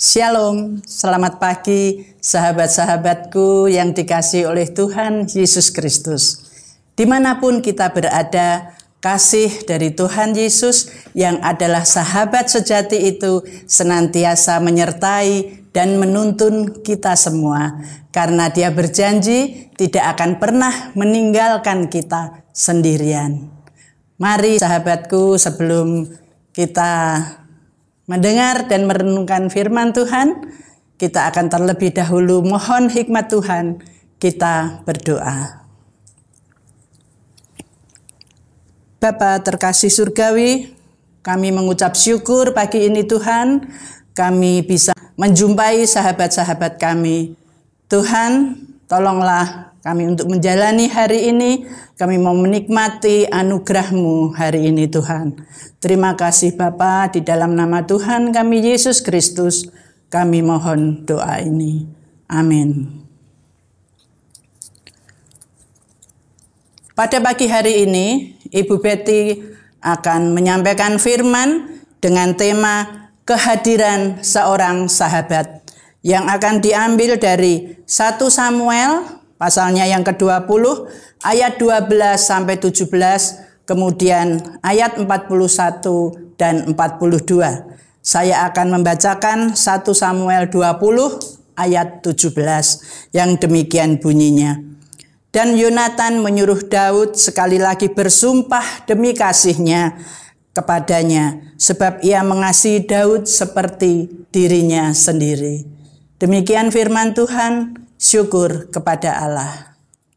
Shalom, selamat pagi sahabat-sahabatku yang dikasihi oleh Tuhan Yesus Kristus. Dimanapun kita berada, kasih dari Tuhan Yesus yang adalah sahabat sejati itu senantiasa menyertai dan menuntun kita semua. Karena Dia berjanji tidak akan pernah meninggalkan kita sendirian. Mari sahabatku, sebelum kita mendengar dan merenungkan firman Tuhan, kita akan terlebih dahulu mohon hikmat Tuhan. Kita berdoa. Bapa terkasih surgawi, kami mengucap syukur pagi ini Tuhan, kami bisa menjumpai sahabat-sahabat kami. Tuhan, tolonglah kami untuk menjalani hari ini, kami mau menikmati anugerah-Mu hari ini Tuhan. Terima kasih Bapa, di dalam nama Tuhan kami Yesus Kristus, kami mohon doa ini. Amin. Pada pagi hari ini, Ibu Betty akan menyampaikan firman dengan tema kehadiran seorang sahabat yang akan diambil dari 1 Samuel pasalnya yang ke-20 ayat 12 sampai 17, kemudian ayat 41 dan 42. Saya akan membacakan 1 Samuel 20 ayat 17 yang demikian bunyinya. Dan Yonatan menyuruh Daud sekali lagi bersumpah demi kasihnya kepadanya, sebab ia mengasihi Daud seperti dirinya sendiri. Demikian firman Tuhan, syukur kepada Allah.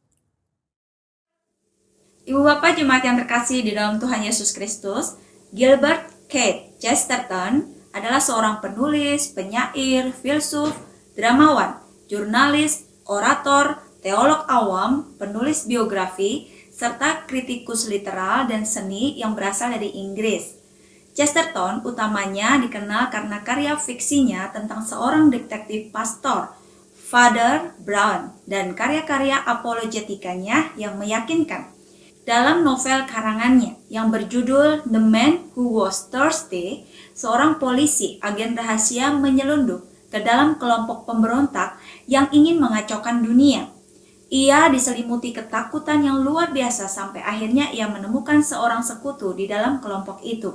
Ibu Bapak Jemaat yang terkasih di dalam Tuhan Yesus Kristus, Gilbert Keith Chesterton adalah seorang penulis, penyair, filsuf, dramawan, jurnalis, orator, teolog awam, penulis biografi, serta kritikus literal dan seni yang berasal dari Inggris. Chesterton utamanya dikenal karena karya fiksinya tentang seorang detektif pastor, Father Brown, dan karya-karya apologetikanya yang meyakinkan. Dalam novel karangannya yang berjudul The Man Who Was Thirsty, seorang polisi agen rahasia menyelundup ke dalam kelompok pemberontak yang ingin mengacaukan dunia. Ia diselimuti ketakutan yang luar biasa sampai akhirnya ia menemukan seorang sekutu di dalam kelompok itu.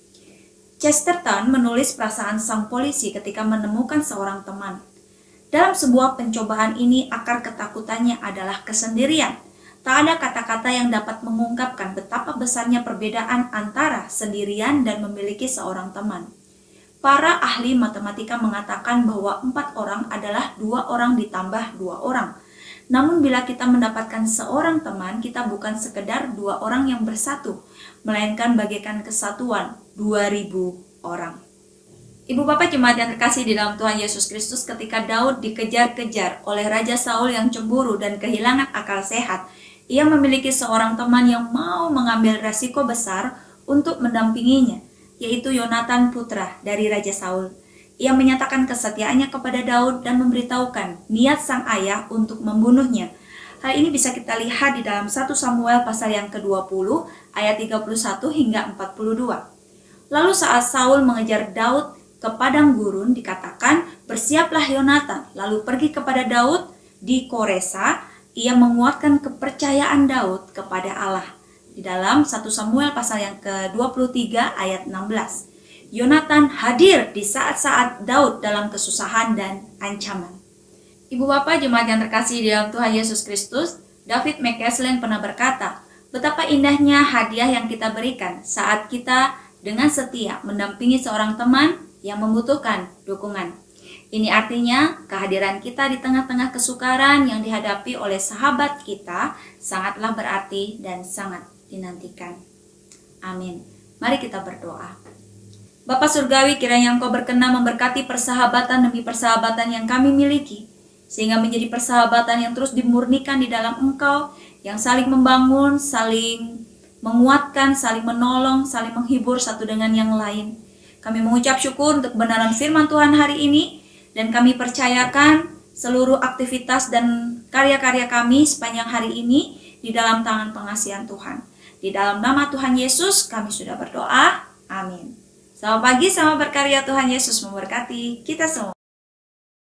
Chesterton menulis perasaan sang polisi ketika menemukan seorang teman. Dalam sebuah pencobaan ini, akar ketakutannya adalah kesendirian. Tak ada kata-kata yang dapat mengungkapkan betapa besarnya perbedaan antara sendirian dan memiliki seorang teman. Para ahli matematika mengatakan bahwa 4 orang adalah 2 orang ditambah 2 orang. Namun bila kita mendapatkan seorang teman, kita bukan sekedar 2 orang yang bersatu, melainkan bagaikan kesatuan 2000 orang. Ibu Bapak Jemaat yang terkasih di dalam Tuhan Yesus Kristus, ketika Daud dikejar-kejar oleh Raja Saul yang cemburu dan kehilangan akal sehat, ia memiliki seorang teman yang mau mengambil resiko besar untuk mendampinginya, yaitu Yonatan putra dari Raja Saul. Ia menyatakan kesetiaannya kepada Daud dan memberitahukan niat sang ayah untuk membunuhnya. Hal ini bisa kita lihat di dalam 1 Samuel pasal yang ke-20 ayat 31 hingga 42. Lalu saat Saul mengejar Daud ke padang gurun, dikatakan, bersiaplah Yonatan, lalu pergi kepada Daud di Koresa. Ia menguatkan kepercayaan Daud kepada Allah. Di dalam 1 Samuel pasal yang ke-23 ayat 16. Yonatan hadir di saat-saat Daud dalam kesusahan dan ancaman. Ibu Bapak Jemaat yang terkasih di dalam Tuhan Yesus Kristus, David McCaslin pernah berkata, betapa indahnya hadiah yang kita berikan saat kita dengan setia mendampingi seorang teman yang membutuhkan dukungan. Ini artinya kehadiran kita di tengah-tengah kesukaran yang dihadapi oleh sahabat kita sangatlah berarti dan sangat dinantikan. Amin. Mari kita berdoa. Bapa Surgawi, kiranya Engkau berkenan memberkati persahabatan demi persahabatan yang kami miliki, sehingga menjadi persahabatan yang terus dimurnikan di dalam Engkau, yang saling membangun, saling menguatkan, saling menolong, saling menghibur satu dengan yang lain. Kami mengucap syukur untuk kebenaran firman Tuhan hari ini, dan kami percayakan seluruh aktivitas dan karya-karya kami sepanjang hari ini di dalam tangan pengasihan Tuhan. Di dalam nama Tuhan Yesus kami sudah berdoa. Amin. Selamat pagi, selamat berkarya. Tuhan Yesus memberkati kita semua.